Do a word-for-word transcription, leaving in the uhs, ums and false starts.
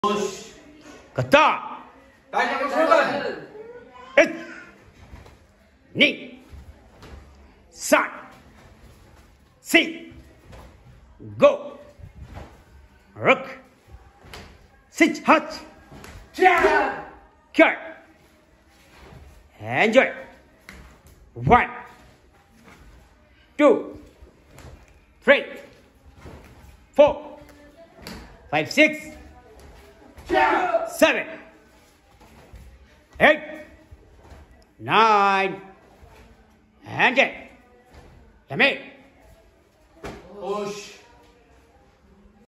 Push. Kata. Taikyoku Shodan. It. Ni. San. Si. Go. Rook. Sit. Hut. Jab. Cut. Enjoy. One. Two. Three. Four. Five. Six. Jab. Seven. Eight. Nine. And ten. Come in. Push.